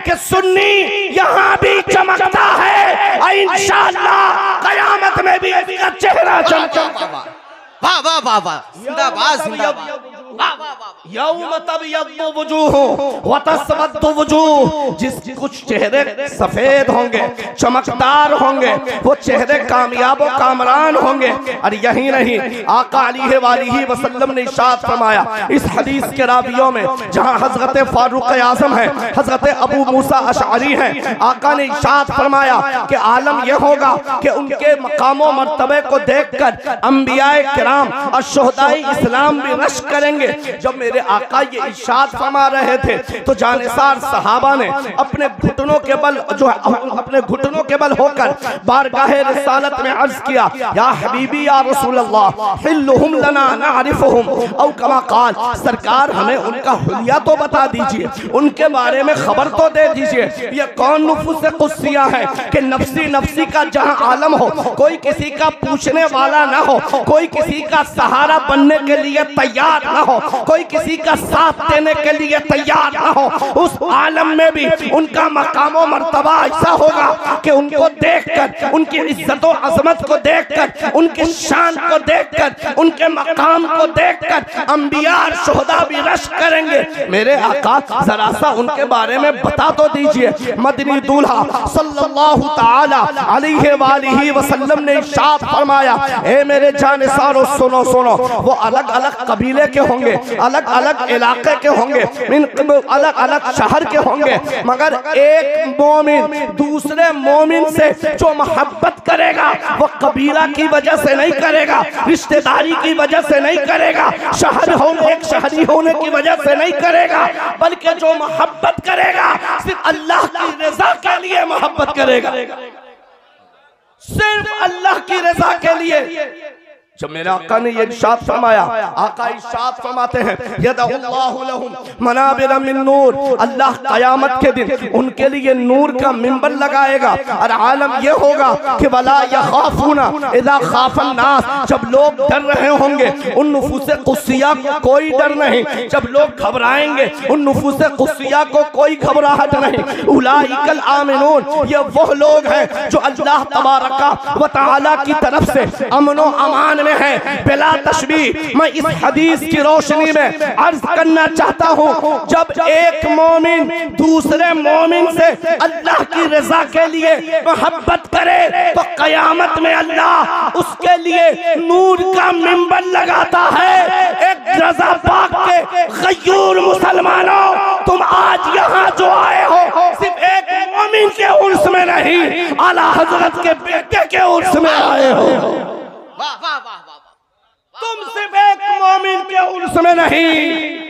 कि सुन्नी यहाँ भी चमकता है, इंशाअल्लाह क़यामत में भी इसका चेहरा चमकेगा। वाह वाह वाह वाह, जिंदाबाद जिंदाबाद। यौम तबयद्दु वजूह व तस्वद्दु वजूह, जिस कुछ चेहरे सफेद होंगे, चमकदार होंगे, वो चेहरे कामयाब और कामरान होंगे। और यही नहीं, आका अलैहि वसल्लम ने इरशाद फरमाया इस हदीस के रावियों में, जहां हजरत फारूक आजम है, हजरत अबू मूसा अशअरी है, आका ने इरशाद फरमाया कि आलम यह होगा कि उनके मकामो मर्तबे को देखकर अंबियाए किराम और शुहदाए इस्लाम भी रश करेंगे। जब मेरे आका ये इरशाद फरमा रहे थे तो जानिसार सहाबा ने अपने घुटनों के बल अपने घुटनों के बल होकर बारगाहे रिसालत में अर्ज किया, या हबीबी या रसूल अल्लाह हिल्लुहुम लना नअरिफुहुम औ कमा क़ाल, सरकार हमें उनका हुलिया तो बता दीजिए, उनके बारे में खबर तो दे दीजिए। ये कौन नुफूस कुस्सिया है कि नफ्सी नफ्सी का जहां आलम हो, कोई किसी का पूछने वाला ना हो, कोई किसी का सहारा बनने के लिए तैयार ना हो, कोई किसी का साथ देने के लिए तैयार ना हो, उस आलम में भी उनका मकाम मर्तबा ऐसा होगा कि उनको देखकर, उनकी इज्जत और अजमत को देखकर, उनकी शान को देखकर, उनके मकाम को देखकर अंबिया और शुहदा भी रश करेंगे। मेरे आका जरा सा उनके बारे में बता तो दीजिए। मदनी दूल्हा सल्लल्लाहु ताला अलैहि वसल्लम ने इरशाद फरमाया, ए मेरे जानिसारो सुनो सुनो, वो अलग अलग कबीले के होंगे, अलग अलग इलाके के होंगे, अलग अलग शहर के होंगे, मगर एक मोमिन दूसरे मोमिन से जो मोहब्बत करेगा वो कबीला की वजह से नहीं करेगा, रिश्तेदारी की वजह से नहीं करेगा, शहर होने एक शहरी होने की वजह से नहीं करेगा, बल्कि जो मोहब्बत करेगा सिर्फ अल्लाह की रजा के लिए मोहब्बत करेगा, सिर्फ अल्लाह की रजा के लिए। जब मेरे आका ने ये इरशाद फरमाया, आका इरशाद फरमाते हैं यदअल्लाहु लहुम मनाबिर मिन नूर, अल्लाह क़यामत के दिन उनके लिए नूर का मिंबर लगाएगा। और आलम ये होगा कि वला यखाफूना इज़ा खाफन नास, जब लोग डर रहे होंगे उन नुफूसे कुस्सिया को कोई डर नहीं, जब लोग घबराएंगे उन नुफूसे कुस्सिया को कोई घबराहट नहीं। उलाइकल आमिनून, ये वो लोग हैं जो अल्लाह तबारका व तआला की तरफ से अमन व अमान में है। बिला तशबीह मैं इस हदीस की रोशनी में अर्ज करना चाहता हूँ, जब एक मोमिन दूसरे मोमिन से अल्लाह की रजा के लिए मोहब्बत करे तो कयामत में अल्लाह उसके लिए नूर का मिंबर लगाता है। एक रजा पाक के गयूर मुसलमानों, तुम आज यहाँ जो आए हो सिर्फ एक मोमिन के उर्स में नहीं, आला हजरत के बेटे के उर्स में आए हो। वाह वाह वाह वाह, तुम सिर्फ एक मोमिन के उर्स में नहीं,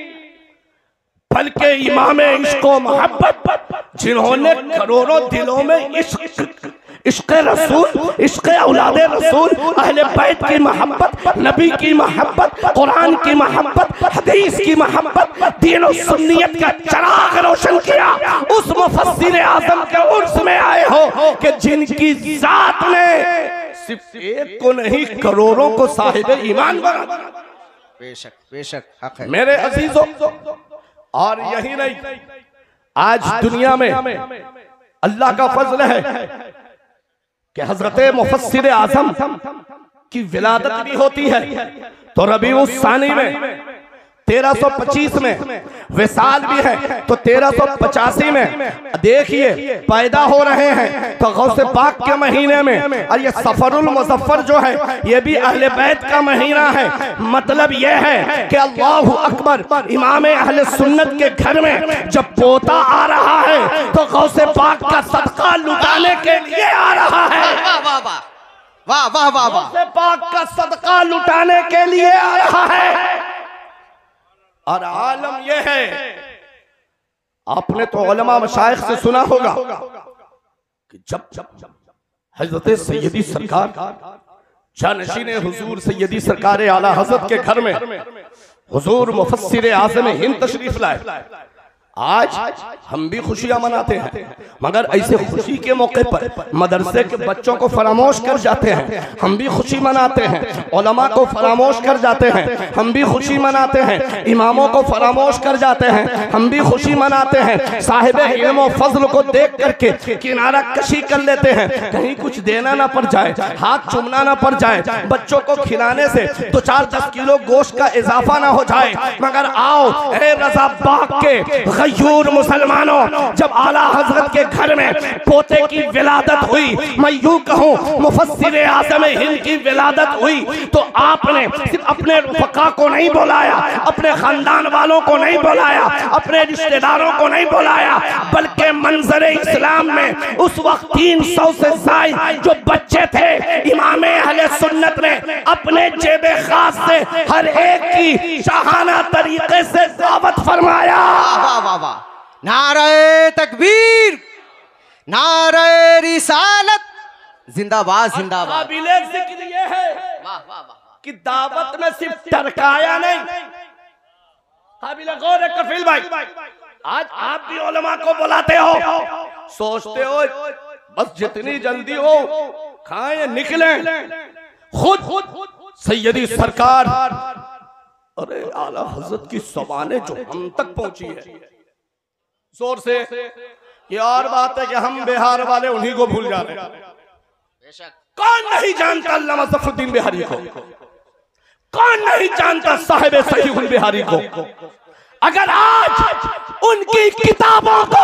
बल्कि इमाम इश्क व मोहब्बत, जिन्होंने करोड़ों दिलों में इश्क रसूल, इश्क औलादे रसूल, अहले बैत की मोहब्बत, नबी की मोहब्बत, कुरान की मोहब्बत, हदीस की मोहब्बत, दीन और सुन्नियत का चिराग रोशन किया, उस मुफस्सिर आज़म के उर्स में आए हो कि जिनकी जात ने सिर्फ एक को नहीं करोड़ों को साहिब ईमान बना। बेशक बेशक हक है मेरे अजीजों, और यही नहीं, आज दुनिया में अल्लाह का फजल है कि हजरत मुफस्सिर आज़म की विलादत भी होती है। तो रबीउल सानी में 1325 में विसाल भी है, तो 1385 में देखिए पैदा हो रहे हैं तो गौसे पाक के महीने में। और ये सफरुल मुज़फ्फर जो है ये भी अहले बैत का महीना है। मतलब ये है कि अल्लाहु अकबर, इमाम अहले सुन्नत के घर में जब पोता आ रहा है तो गौसे पाक का सदका लुटाने के लिए आ रहा है। वाह वाह वाह वाह वाह वाह वाह, गौसे पाक का सदका लुटाने के लिए आ रहा है। और आलम यह है, आपने तो उलमा मशाइख से सुना होगा कि जब हजरत सैयदी सरकार जानशीन हुजूर सैयदी सरकार आला हजरत के घर में हुजूर मुफस्सिर आज़म हिंद तशरीफ लाए आज हम भी खुशियां मनाते हैं, मगर ऐसे खुशी के मौके पर मदरसे के बच्चों को फरामोश कर जाते हैं। हम भी खुशी मनाते हैं, उलमा को फरामोश कर जाते हैं। हम भी खुशी मनाते हैं, इमामों को फरामोश कर जाते हैं। हम भी खुशी मनाते हैं, साहिबे इल्म व फजल को देख करके किनारा कशी कर लेते हैं, कहीं कुछ देना ना पड़ जाए, हाथ चूमना ना पड़ जाए, बच्चों को खिलाने से 2-4-10 किलो गोश्त का इजाफा ना हो जाए। मगर आओ ए रज़ा बाग के गयूर मुसलमानों, जब आला हजरत के घर में पोते की विलादत हुई, मैं यूं कहूं मुफस्सिर आज़म हिंद की विलादत हुई, तो आपने सिर्फ अपने रुफ़क़ा को नहीं बुलाया, अपने खानदान वालों को नहीं बुलाया, अपने रिश्तेदारों को नहीं बुलाया, बल्कि मंजरे इस्लाम में उस वक्त 300 से ज़ायद जो बच्चे थे, इमाम अहले सुन्नत ने अपने जेबे खास से हर एक की शाहाना तरीके से दावत फरमाया। वाह वाह वाह, नारे तकबीर, नारे रिसालत, जिंदाबाद जिंदाबाद। काबिले जिक्र ये है वाह वाह वाह कि दावत में सिर्फ टरकाया नहीं, काबिले गौर है कफील भाई, आज आप भी उलमा को बुलाते हो, सोचते हो बस जितनी जल्दी हो खाएं निकले, खुद सैयदी सरकार, अरे आला हजरत की ज़बानें जो हम तक पहुंची है जोर से, ये और बात है कि हम बिहार वाले उन्हीं को भूल जा रहे हैं। बेशक। कौन नहीं जानता अल्लामा ज़फ़रुद्दीन बिहारी को, कौन नहीं जानता साहिब सहीहुल बिहारी को। अगर आज उनकी किताबों को,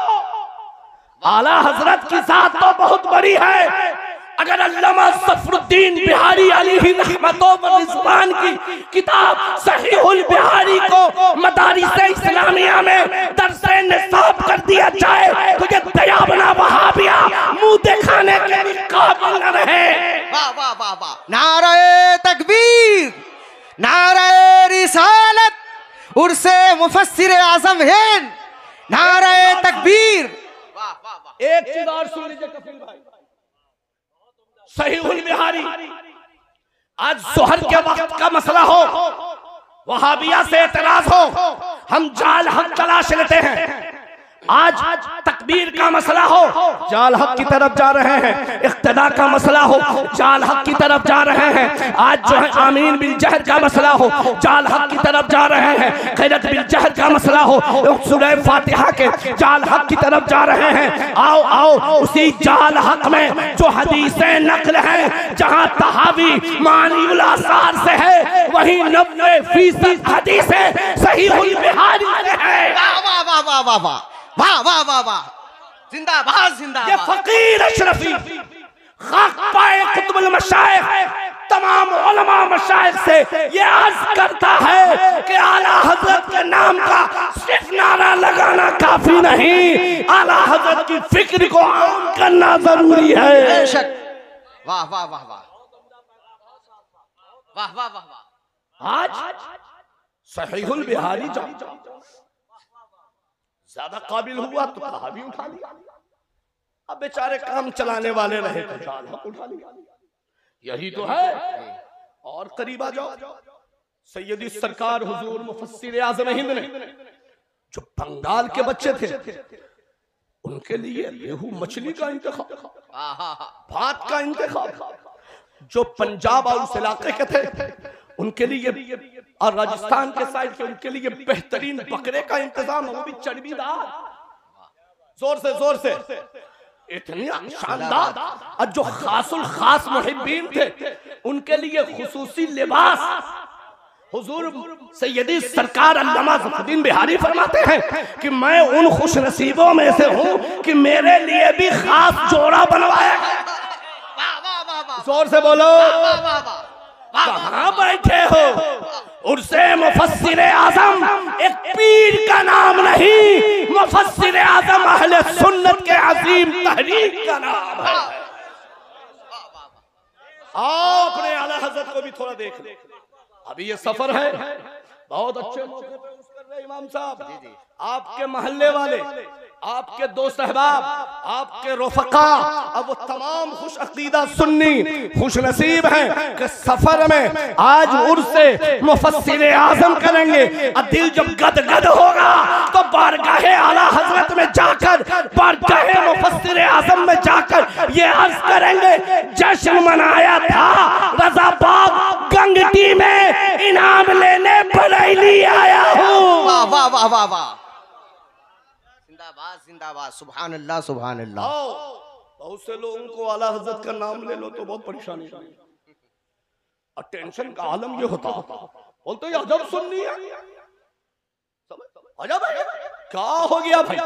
आला हजरत की जात तो बहुत बड़ी है, अगर अल्लामा ज़फ़रुद्दीन बिहारी अलैहि रहमतुल्लाह व रिज़वान की किताब सहीहुल बिहारी को मदारिस इस्लामिया में दर्से निसाब कर दिया जाए, तो ये दयाबना वहाबिया मुंह दिखाने के भी काबिल न रहे। वाह वाह वाह वाह, नारे तकबीर, नारे रिसालत, उर्से मुफस्सिर आज़म हिंद, नारे तकबीर। वाह वाह वाह। एक चीज और सुन लीजिए कफील भाई, सहीहुल बिहारी आज जोहर के वक्त का मसला हो, वहाबिया से एतराज हो, हम जाल हक तलाश लेते हैं। आज तकबीर का मसला हो, जाल हक की तरफ जा रहे हैं। इख्तिदा का मसला हो, जाल हक की तरफ जा रहे हैं। आज जो है आमीन बिल जहर का मसला हो, जाल हक की तरफ जा रहे हैं। खैरत बिल जहर का मसला हो, सूरह फातिहा के जाल हक की तरफ जा रहे हैं। आओ आओ उसी जाल हक में जो हदीसें नकल हैं, जहां तहावी मानीउल आसार से है, वहीं 90% हदीसें सहीहुल बिहारी से है। वाह वाह वाह वाह वाह वाह वाह वाह वाह वाह, जिंदाबाद ये जिंदाबाद। फकीर अशरफी खाक पाए कुतुबुल मशाइख तमाम उलमा मशाइख से ये अर्ज करता है कि आला हजरत के नाम का सिर्फ नारा लगाना काफी नहीं, आला हजरत की फिक्र को आम करना जरूरी है। बेशक। वाह वाह वाह वाह वाह वाह वाह वाह। आज सहीहुल बिहारी जब ज्यादा काबिल हुआ तो कहा भी उठा लिया, अब बेचारे काम चलाने वाले रहे तो जाल हक उठा लिया। यही तो है। और करीब आ जाओ, सैयदी सरकार हुजूर मुफस्सिर आज़म हिंद ने जो बंगाल के बच्चे थे, उनके लिए रेहू मछली का इंतखाब, भात का इंतखाब, जो पंजाब और उस इलाके के थे उनके लिए, और राजस्थान के साइड के उनके लिए बेहतरीन बकरे का इंतजाम, वो भी चर्बीदार, जोर से इतनी शानदार। और जो खासुल खास मुहिब्बीन थे उनके लिए खुसूसी लिबास। हुजूर सैयदी सरकार अल्लामा ज़फ़रुद्दीन बिहारी फरमाते हैं कि मैं उन खुश नसीबों में से हूँ कि मेरे लिए भी खास जोड़ा बनवाया गया। जोर से बोलो, कहाँ बैठे हो? उर्से मुफस्सिर आज़म एक पीर का नाम नहीं, मुफस्सिर आज़म अहले सुन्नत के अजीम तहरीक का नाम है। आओ अपने आला हज़रत को भी थोड़ा देख ले। अभी ये सफर है, बहुत अच्छे मौके पे उस कर रहे इमाम साहब, आपके मोहल्ले वाले, आपके दोस्त अहबाब, आपके रफ़क़ा, अब वो तमाम खुश अकीदा सुन्नी खुश नसीब हैं कि सफर में आज उर्स से मुफस्सिर आज़म करेंगे। और दिल जब गदगद होगा तो बारगाहे आला हजरत में जाकर, बारगाहे मुफस्सिर आज़म में जाकर ये अर्ज करेंगे, जश्न मनाया था रज़ा बाग गंगटी में, इनाम लेने बरेली आया हूँ। वाह वाह वाह वाह वाह, जिंदाबाद जिंदाबाद, सुभान अल्लाह सुभान अल्लाह। बहुत से लोगों को आला हजरत का नाम ले लो तो बहुत परेशानी और टेंशन का आलम ये होता, बोलते ये अजब सुन्नी है, अजब क्या हो गया भाई?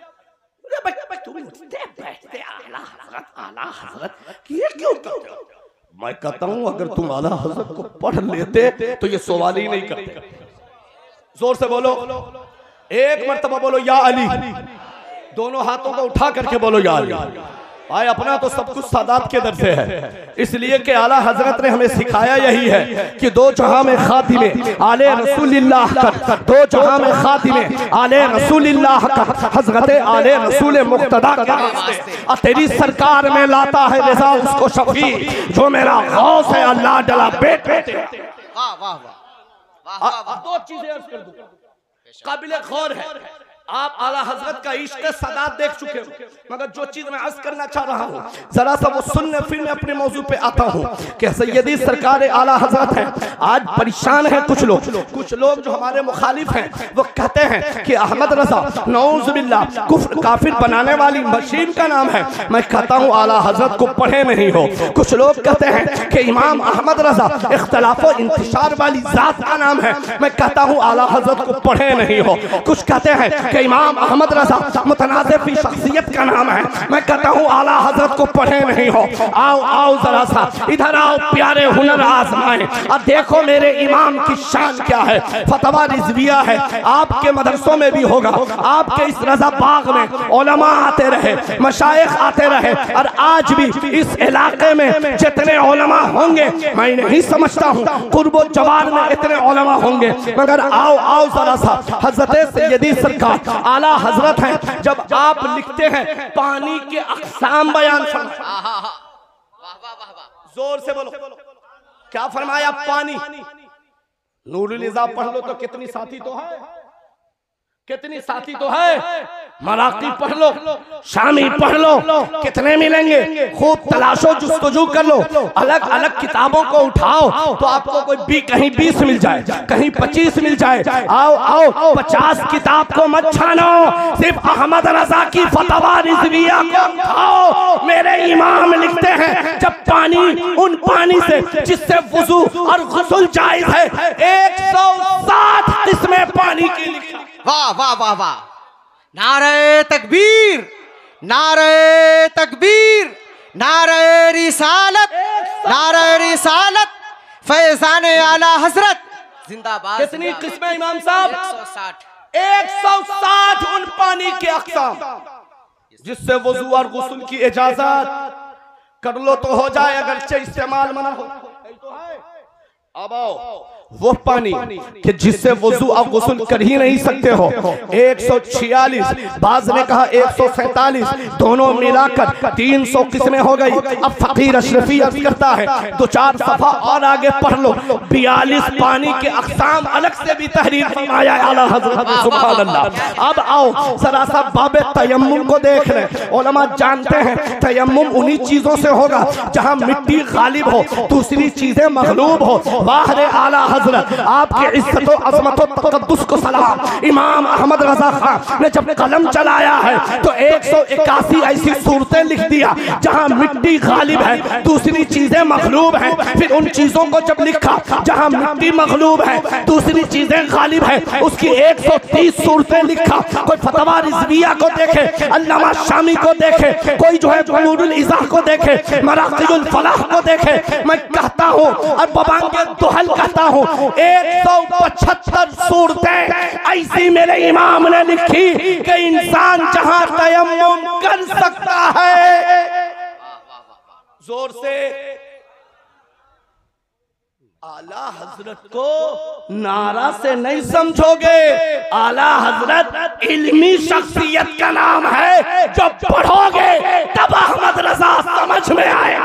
तुम उठते बैठते आला हजरत ये क्यों करते हो? मैं कहता हूं अगर तुम आला हजरत को पढ़ लेते तो ये सवाल ही नहीं करते। जोर से बोलो, एक मर्तबा बोलो या अली, दोनों हाथों को उठा करके बोलो या अली। भाई अपना तो सब कुछ सादात के दर से है, इसलिए कि आला हजरत ने हमें सिखाया यही है कि दो जहां में खातिमे आले रसूलिल्लाह का, दो जहां में खातिमे आले रसूलिल्लाह का, हजरत आले रसूल मुक्तदा का और तेरी सरकार में लाता है रज़ा उसको शफी, जो मेरा गौस है अल्लाह डला बेटे। वाह वाह वाह, दो चीजें अर्ज कर दूं, काबिल गौर है। आप आला हजरत का इश्क सदात देख चुके हो, मगर जो चीज मैं अर्ज करना चाह रहा हूँ जरा सा वो सुनने, फिर मैं अपने मौजू पे आता हूँ कि सैयदी सरकार आला हजरत है। आज परेशान है कुछ लोग जो हमारे मुखालिफ हैं, वो कहते हैं कि अहमद रजा नऊज़ बिल्लाह कुफ्र काफिर बनाने वाली मशीन का नाम है। मैं कहता हूँ आला हजरत को पढ़े नहीं हो। कुछ लोग कहते हैं कि इमाम अहमद रजा इख्तिलाफ व इंतिशार वाली जात का नाम है। मैं कहता हूँ आला हजरत को पढ़े नहीं हो। कुछ कहते हैं कि इमाम अहमद रजा मुतनाज़िफ़ी शख्सियत का नाम है। मैं कहता हूँ आला हजरत को पढ़े नहीं हो। आओ आओ जरा सा इधर आओ, प्यारे हुनर आजमाएं और देखो मेरे इमाम की शान क्या है। फतवा रिज़विया है, आपके मदरसों में भी होगा। आपके इस रजा बाग में उलमा आते रहे, मशाइख आते रहे, और आज भी इस इलाके में जितने उलमा होंगे मैं नहीं समझता हूँ कुर्बो जवार में इतने उलमा होंगे। मगर आओ आओ जरा सा हजरत सैयदी सरकार आला हजरत हैं, जब आप लिखते हैं पानी के अक़साम बयान फरमाया, जोर से बोलो क्या फरमाया? पानी। नूरुल इज़ा पढ़ लो तो कितनी साथी तो है, कितनी साथी तो है। मराक़ी पढ़ लो, शामी पढ़ लो, कितने मिलेंगे? खूब तलाशो, जुस्तजू कर लो, अलग अलग किताबों को उठाओ तो आपको कोई कहीं 20 मिल जाए, कहीं 25 मिल जाए। आओ आओ 50 किताब को मत छानो, सिर्फ अहमद रजा की फतवा रिज़विया को उठाओ। मेरे इमाम लिखते हैं जब पानी, उन पानी से जिससे वुज़ू और गुस्ल जायज़ है, 107 किस्में पानी की लिखी। वाह वाह वाह वाह, नारे तकबीर, नारे तकबीर, नारे रिसालत, नारे रिसालत, फैज़ान आला हजरत जिंदाबाद। कितनी किस्में इमाम साहब? 160। 160 उन पानी के अक़साम जिससे वुज़ू और गुस्ल की इजाजत कर लो तो हो जाए, अगरचे इस्तेमाल मना हो। अब आओ वो पानी कि जिससे वुज़ू और गुस्ल कर ही नहीं सकते हो, 146, बाज़ ने कहा 147, दोनों मिलाकर 300 किस्में हो गई। अब फ़कीर अशरफी अर्ज़ करता है 2-4 सफ़ा और आगे पढ़ लो, 42 पानी के अक़साम अलग से भी तहरीर फरमाया आला हज़रत ने, सुभान अल्लाह। अब आओ जरा सा बाब तयम्मुम को देख लें। उलमा जानते हैं तयम्मुम उन्हीं चीज़ों से होगा जहाँ मिट्टी गालिब हो, दूसरी चीज़ें मग़लूब हो। वाह रे आला आपके इज्जत व अज़मत व तक़द्दुस को सलाम। इमाम अहमद रजा खान ने जब कलम चलाया है तो 181 ऐसी सूरतें लिख दिया जहां मिट्टी गालिब है, दूसरी चीजें मग़लूब हैं। फिर उन चीजों को जब लिखा जहां मिट्टी मग़लूब है, दूसरी चीजें गालिब है, उसकी 130 सूरतें लिखा। कोई फतवा रिज़विया को देखे, अल्लामा शामी को देखे, कोई जो है नूरुल इज़ा को देखे, मराक़ियुल फलाह को देखे। मैं कहता हूँ और बबांगे दुहल कहता हूँ 175 सूरतें ऐसी मेरे इमाम ने लिखी कि इंसान जहां तयम्मुम कर सकता है। जोर से आला हजरत को नारा से नहीं समझोगे, आला हजरत इल्मी शख्सियत का नाम है, जब पढ़ोगे तब अहमद रजा समझ में आए।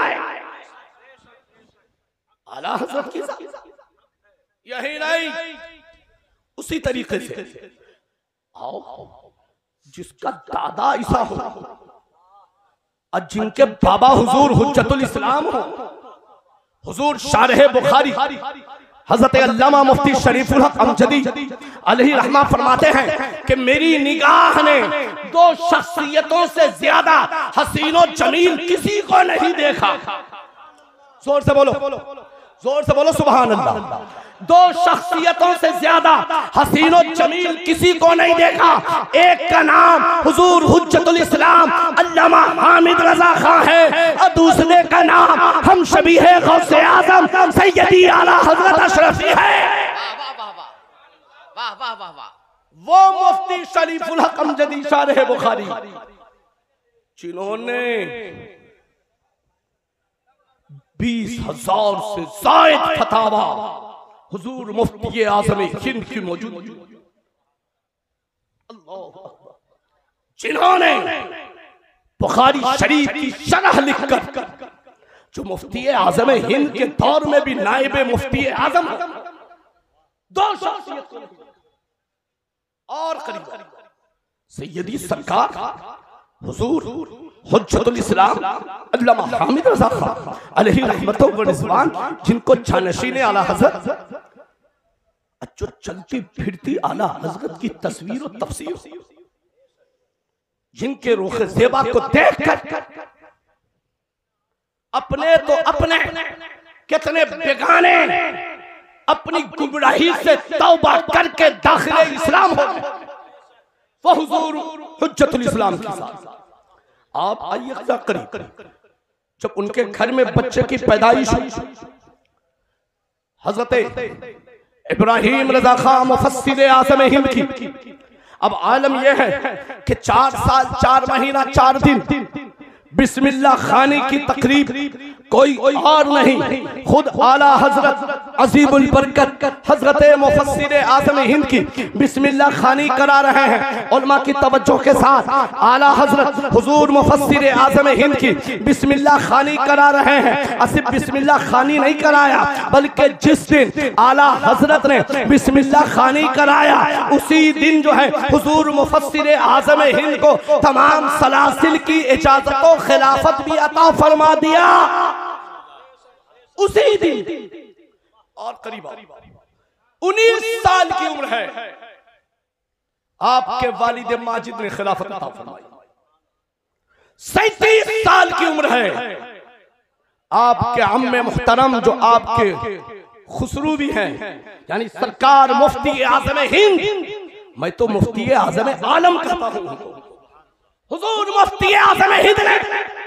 आला हजरत की यही नहीं, उसी तरीके से आओ जिसका दादा ईसा हो और जिनके बाबा हुजूर हुज्जतुल इस्लाम हो, हुजूर शारह बुखारी हजरत अल्लामा मुफ्ती शरीफुल हक अमजदी अलैहि रहमा फरमाते हैं कि मेरी निगाह ने दो शख्सियतों से ज्यादा हसीनो जमील किसी को नहीं देखा। जोर से बोलो, जोर से बोलो सुभान अल्लाह। दो शख्सियतों से ज्यादा हसीनो जमील किसी को नहीं देखा। एक का नाम हुजूर हुज्जतुल इस्लाम अल्लामा हामिद रजा खां है और दूसरे का नाम हम शबीह गौसे आजम सैयदी आला हजरत अशरफी है। वाह वाह वाह वाह। वो मुफ्ती शरीफुल हक अमजदी शारह बुखारी जिन्होंने 20,000 से ज़ायद फतावा हुजूर मुफ्ती आज़म हिंद की मौजूद, जिन्होंने बुखारी शरीफ की शरह लिखकर, जो मुफ्ती आज़म हिंद के दौर में भी नायब मुफ्ती आज़म, दो शख्सियत और करीब सैयदी सरकार हुजूर हुज्जतुल इस्लाम अल्लामा हामिद रजा खां अलैहि रहमतुल्लाह व रिज़वान, जिनको जानशीन आला हज़रत, जो चलती फिरती आला हज़रत की तस्वीर और तफसीर, जिनके रुख ज़ेबा को देखकर अपने तो अपने कितने बेगाने अपनी गुमराही से तौबा करके दाखिले इस्लाम हो गए। वो हुजूर हुज्जतुल इस्लाम के साथ आप आइए करीब, जब उनके घर में बच्चे की पैदाइश हुई, हजरत इब्राहिम रजा खां मुफस्सिर आज़म हिंद की, अब आलम यह है कि 4 साल 4 महीना 4 दिन बिस्मिल्लाह खानी की तकरीब कोई और नहीं, खुद आला हजरत अजीबुल बरकत हजरत मुफस्सिर आज़म हिंद की बिस्मिल्लाह खानी करा रहे हैं। उलमा की तवज्जो के साथ आला हजरत हुजूर मुफस्सिर आज़म हिंद की बिस्मिल्लाह खानी करा रहे हैं। सिर्फ बिस्मिल्लाह खानी नहीं कराया, बल्कि जिस दिन आला हजरत ने बिस्मिल्लाह खानी कराया, उसी दिन जो है हुजूर मुफस्सिर आज़म हिंद को तमाम सलासिल की इजाजत और खिलाफत भी अता फरमा दिया उसी दिन। और करीब 19 साल की उम्र है, आपके वालिद माजिद ने खिलाफत अता फरमाई। 37 साल की उम्र है, आपके अम्मे मुहतरम जो आपके खुसरू भी हैं, यानी सरकार मुफ्ती आज़म हिंद, मैं तो मुफ्ती आज़म आलम कहता हूं, हुजूर मुफ्ती आज़म हिंद ने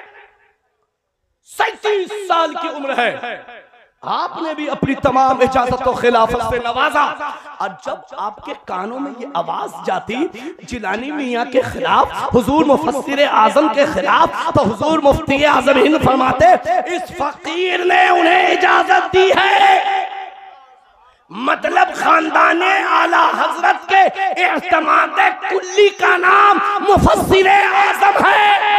37 साल की उम्र है, आपने भी अपनी तमाम इजाजत और खिलाफत से नवाजा। और जब आपके कानों में ये आवाज जाती जिलानी मियां के खिलाफ, हुजूर मुफस्सिर आज़म के खिलाफ, तो हुजूर मुफ्ती आज़म हिंद फरमाते, इस फकीर ने उन्हें इजाजत दी है, मतलब खानदाने आला हजरत के इत्माद कुल्ली का नाम मुफस्सिर आज़म है।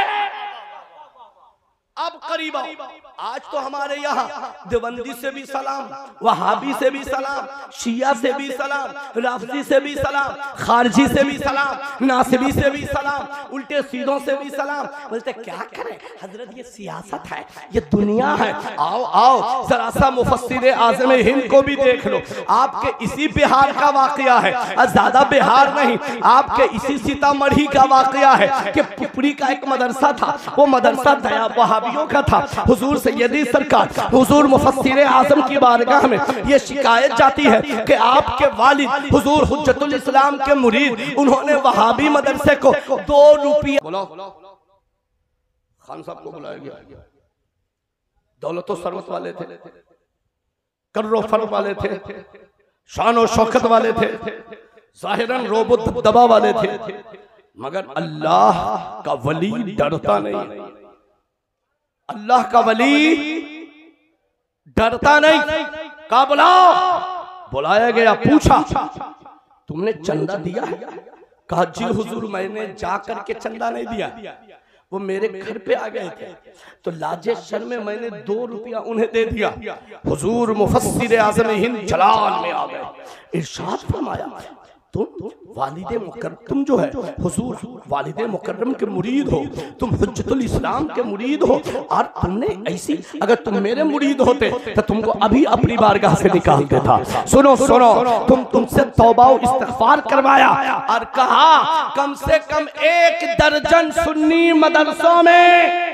अब करीब आज तो हमारे यहाँ देवबंदी से भी सलाम, वहाबी से भी सलाम, शिया से भी सलाम, राफजी से भी सलाम, खारजी से भी सलाम, नासिबी से भी सलाम, उल्टे सीधों से भी सलाम। बोलते क्या करें हजरत, ये सियासत है, ये दुनिया है। आओ आओ जरा सा मुफस्सिर आज़म हिंद को भी देख लो। आपके इसी बिहार का वाकया है, ज्यादा बिहार नहीं, आपके इसी सीतामढ़ी का वाकया है कि पुपरी का एक मदरसा था, वो मदरसा दया वहाबियों का था। हुजूर सैयदी सरकार हुजूर मुफस्सिर आज़म की बारगाह में ये शिकायत जाती है कि आपके वालिद हुजूर हुज्जतुल इस्लाम के मुरीद, उन्होंने वहाबी मदरसे को 2 रुपया, खान साहब को बुलाया गया, दौलतो सरवत वाले थे, कर्रो फर्क वाले थे, शान और शौकत वाले थे, जाहिरन रोब दबा वाले थे, मगर अल्लाह का वली डरता नहीं। अल्लाह का वली डरता नहीं। कहा बुलाओ। बुलाया गया, पूछा तुमने चंदा दिया? कहा जी हुजूर मैंने जाकर के चंदा नहीं दिया, वो मेरे घर पे आ गए थे तो लाजे शर्म में मैंने 2 रुपया उन्हें दे दिया। हुजूर मुफस्सिर आज़म हिंद जलाल में आ गए, इरशाद फरमाया तुम वालिदे मुकर्रम, तुम जो है हुजूर वालिदे मुकर्रम के मुरीद हो, तुम हुज्जतुल इस्लाम के मुरीद हो, और तुमने ऐसी, अगर तुम मेरे मुरीद होते तो तुमको अभी अपनी बारगाह से निकाल देता। सुनो सुनो, तुमसे तौबा और इस्तिग़फ़ार करवाया और कहा कम से कम 1 दर्जन सुन्नी मदरसों में,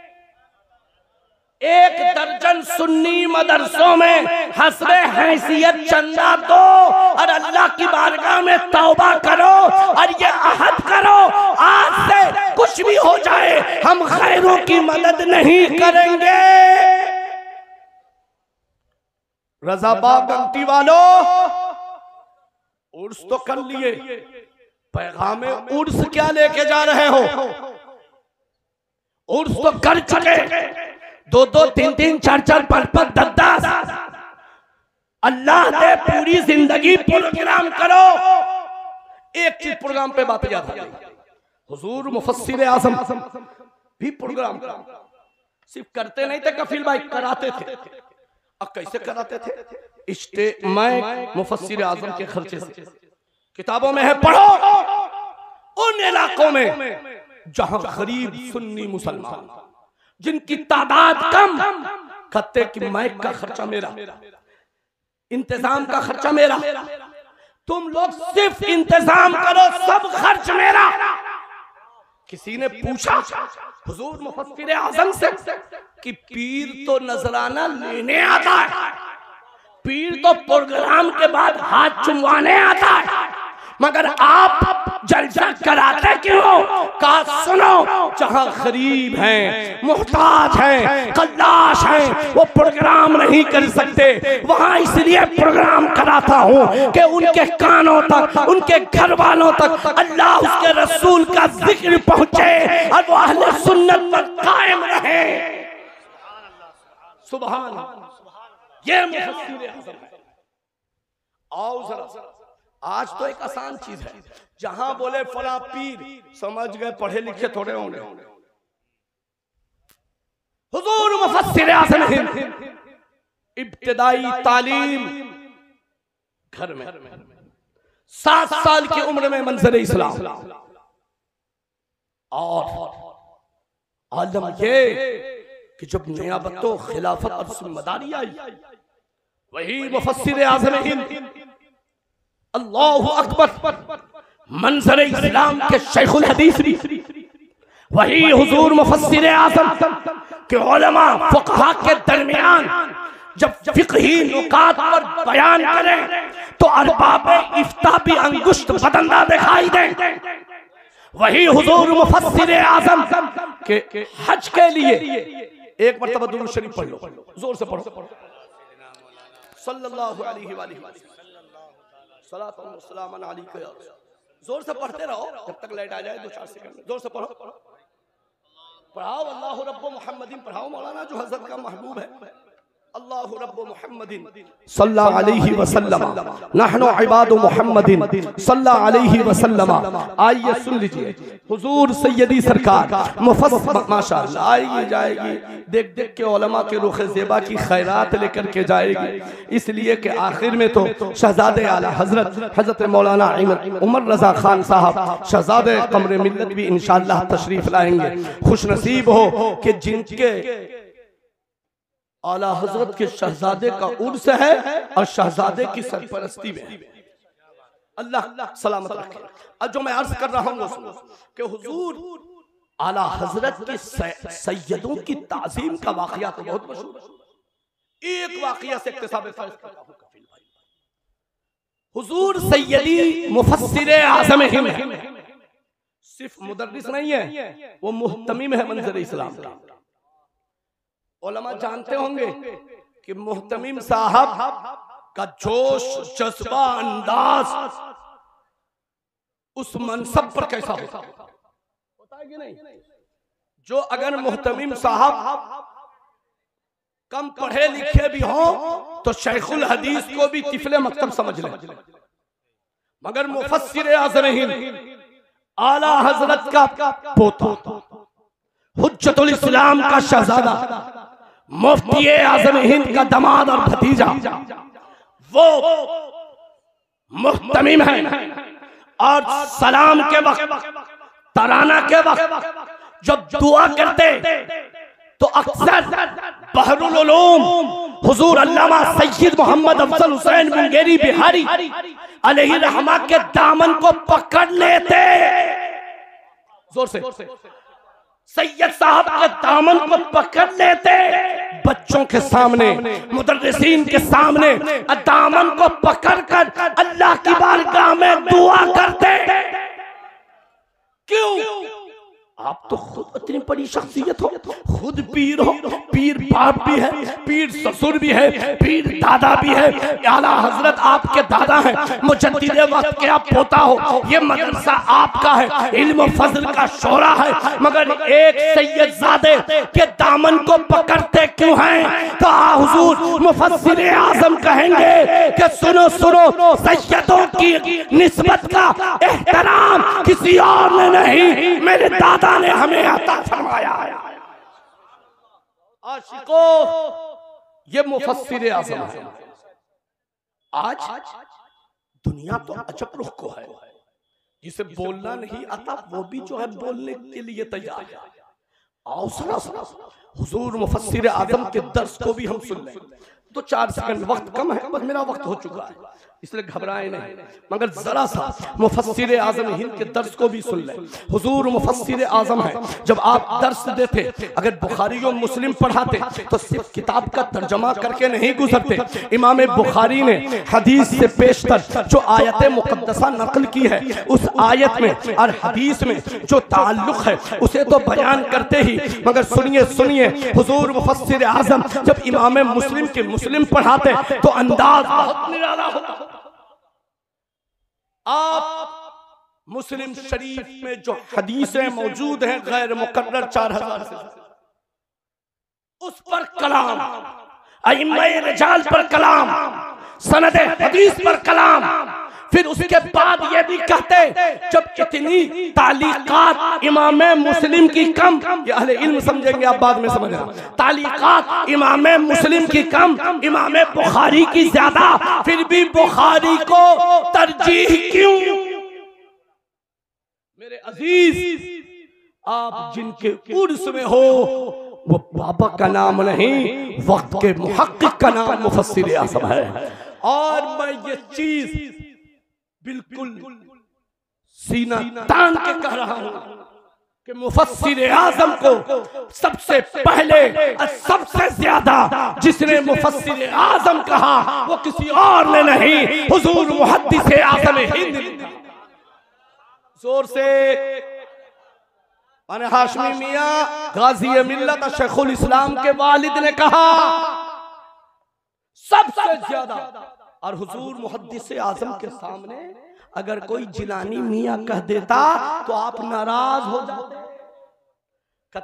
1 दर्जन सुन्नी मदरसों में हस्बे हैसियत चंदा दो और अल्लाह की बारगाह में तौबा करो और ये अहद करो आज से कुछ भी हो जाए हम गैरों की मदद नहीं करेंगे। रज़ाबाग गंटी वालों, उर्स तो कर लिए, पैगाम उर्स क्या लेके जा रहे हो? उर्स तो कर चुके, 2-2, 3-3, 4-4, 5-5, 10-10, अल्लाह दे पूरी जिंदगी प्रोग्राम करो। एक चीज प्रोग्राम पे बात याद आ गई, हुजूर मुफस्सिर आज़म भी प्रोग्राम सिर्फ करते नहीं थे, कफील भाई कराते थे। अब कैसे कराते थे? मैं मुफस्सिर आज़म के खर्चे से, किताबों में है पढ़ो, उन इलाकों में जहां गरीब सुन्नी मुसलमान जिनकी तादाद कम, कहते कि माइक का खर्चा मेरा, इंतजाम का खर्चा मेरा, तुम लोग सिर्फ इंतजाम करो, सब खर्च मेरा। किसी ने पूछा हुजूर मुफस्सिर आज़म से कि पीर तो नजराना लेने आता है, पीर तो प्रोग्राम के बाद हाथ चुमवाने आता है, मगर आप जलसा कराते क्यों? कहा सुनो, जहां गरीब हैं, मुहताज हैं, कल्लाश हैं, वो प्रोग्राम नहीं कर सकते, वहां इसलिए प्रोग्राम कराता हूं कि उनके कानों तक, उनके घर वालों तक अल्लाह उसके रसूल का जिक्र पहुंचे और वो अहले सुन्नत पर कायम रहे। सुभान अल्लाह, ये मुफस्सिर आज़म है। आओ जरा, आज तो एक आसान चीज है, जहां बोले फला पीर समझ गए पढ़े लिखे थोड़े होंगे। हुजूर मुफस्सिर आज़म हिंद इब्तिदाई तालीम घर में 7 साल की उम्र में मंजर इस्लाम, और आलम ये कि जब नियाबतो खिलाफत और जिम्मेदारी आई, वही मुफस्सिर आज़म हिंद अल्लाहु अकबर मंजर इस्लाम के शेखुल हदीस, वही हुजूर मुफस्सिर आज़म के उलमा फुक़हा के दरमियान जब फिक़ही नुकात पर बयान करें तो अरबाब इफ्ता भी अंगुष्ठ बदंदा दिखाई दें। वही हुजूर मुफस्सिर आज़म के हज के लिए एक मरतबा दुरूद शरीफ पढ़ लो, जोर से पढ़ो, सल्लल्लाहु अलैहि वसल्लम, सलातु व सलाम अलैका, जोर से पढ़ते रहो जब तक लाइट आ जाए, 2-4 सेकंड में जोर से पढ़ो, पढ़ाओ अल्लाहु रब्बु मुहम्मदिन, पढ़ाओ मौलाना जो हजरत का महबूब है, अल्लाहु रब्बु मुहम्मदिन सल्लल्लाहु अलैहि वसल्लम, नहनु इबादु मुहम्मदिन सल्लल्लाहु अलैहि वसल्लम। आइए सुन लीजिए, हुजूर सैयदी सरकार मुफस्सिर, माशाअल्लाह आएगी जाएगी, देख देख के उलमा के रुख ज़ेबा की खैरात लेकर के जाएगी, इसलिए कि आखिर में तो शहजादे आला हजरत मौलाना उमर रजा खान साहब शहजादे कमरे मिल्लत भी इंशाअल्लाह तशरीफ लाएंगे। खुशनसीब हो कि जिनके आला हजरत के शहजादे का उर्स है और शहजादे की सरपरस्ती में, अल्लाह सलामत रखे। अब जो मैं अर्ज कर रहा हूँ कि हुजूर आला हजरत के सैयदों की ताज़ीम का वाक़या तो बहुत मशहूर है। एक वाक़या से इक्तिसाब फर्ज करता हूँ कफील भाई, हुजूर सैयदी मुफस्सिर आज़म हिंद सिर्फ मुदर्रिस नहीं है, वो मुहतमिम है मंजर इस्लाम का। उलमा जानते होंगे कि मुहतमिम साहब का जोश, जज्बा, अंदाज उस मनसब पर कैसा होता है कि नहीं। जो अगर मुहतमिम साहब कम पढ़े लिखे भी हो तो शेखुल हदीस को भी तिफले मकतब समझ ले, मगर मुफस्सिर आज़म हिंद आला हजरत का पोता, हुज्जतुल इस्लाम का शहजादा, मुफ्ती आज़म हिंद का दामाद और भतीजा, वो मुहतमिम है। और सलाम के वक्त, तराना के वक्त जब दुआ करते तो अक्सर बहरुल उलूम हुजूर अल्लामा सैयद मोहम्मद अफजल हुसैन मुंगेरी बिहारी अलैहि रहमा के दामन को पकड़ लेते, जोर से सैयद साहब के दामन को पकड़ लेते, बच्चों के सामने, मुदर्रिसीन के सामने दामन को पकड़कर अल्लाह की बारगाह में दुआ करते। क्यों? आप तो खुद इतनी बड़ी शख्सियत हो, खुद पीर हो, पीर बाप भी है, पीर ससुर भी है, पीर दादा भी है, आला हजरत आपके दादा हैं, मुजद्दिद वक्त के आप पोता हो, ये मदरसा आपका है, इल्म फजल का शोरा है, मगर एक सैयदजादे के दामन को पकड़ते क्यों हैं? तो हुजूर मुफस्सिर आज़म कहेंगे कि सुनो सुनो, सैयदों की निस्बत का एहतराम किसी और ने नहीं, मेरे दादा ने हमें अता फरमाया है। आशिको, ये मुफस्सिर आज़म है। आज दुनिया तो अजब रुख को है, जिसे बोलना नहीं आता वो भी जो है बोलने के लिए तैयार है। आओ सरा हुजूर मुफस्सिर आज़म के दर्स को भी हम सुन लें। 2-4 सेकंड, वक्त कम है, बस मेरा वक्त हो चुका है, इसलिए घबराए नहीं, मगर जरा सा मुफस्सिर आज़म हिंद के दर्स को भी सुन ले। हुजूर मुफस्सिर आज़म है, जब आप दर्स देते, अगर बुखारी और मुस्लिम पढ़ाते तो सिर्फ किताब का तर्जमा करके नहीं गुजरते। इमाम बुखारी ने हदीस से पेशतर जो आयत मुक़द्दसा नकल की है, उस आयत में और हदीस में जो ताल्लुक है उसे तो बयान करते ही, मगर सुनिए सुनिए, हुजूर मुफस्सिर आज़म जब इमाम मुस्लिम के मुस्लिम पढ़ाते तो अंदाज बहुत निराला होता। आप मुस्लिम शरीफ में जो हदीसें मौजूद हैं गैर मुकर्रर 4000 से, उस पर कलाम, अइम्माए रिजाल पर कलाम, सनदे हदीस पर कलाम, फिर उसके बाद ये भी कहते जब इतनी तालीकात इमाम मुस्लिम की कम, ये अहले इल्म समझेंगे, आप बाद में समझना, तालीकात इमाम मुस्लिम की कम, इमाम बुखारी की ज्यादा, फिर भी बुखारी को तरजीह क्यों? मेरे अजीज, आप जिनके उर्स में हो वो बाबा का नाम नहीं, वक्त के मुहक्किक का नाम मुफस्सिर आज़म है। और मैं ये चीज बिल्कुल सीना तान के कह रहा हूं कि मुफस्सिर आज़म को सबसे पहले और सबसे ज्यादा जिसने मुफस्सिर आज़म कहा वो किसी और ने नहीं, हुजूर मुहद्दिस आज़म हिंद ने। जोर से माने हाशमी मियां गाजी मिल्लत शेखुल इस्लाम के वालिद ने कहा सबसे ज्यादा। और हुजूर मुहद्दिस आज़म के सामने अगर कोई जिलानी मियां कह देता तो आप नाराज हो जाते।